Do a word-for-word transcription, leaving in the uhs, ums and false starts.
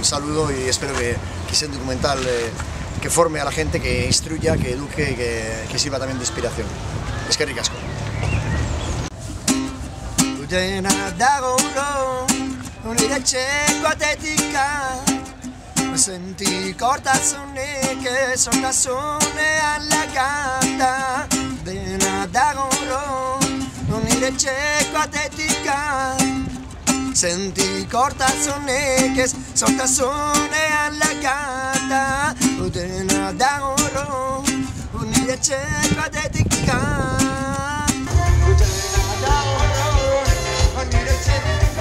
saludo y espero que, que sea un documental eh, que forme a la gente, que instruya, que eduque y que, que sirva también de inspiración. Eskerrik asko. Dena dago nire etxeko atetika, sentikortasunik sortasunean lakata. Dena dago nire etxeko atetika, sentikortasunik sortasunean lakata. Dena dago nire etxeko atetika. Dena dago nire etxeko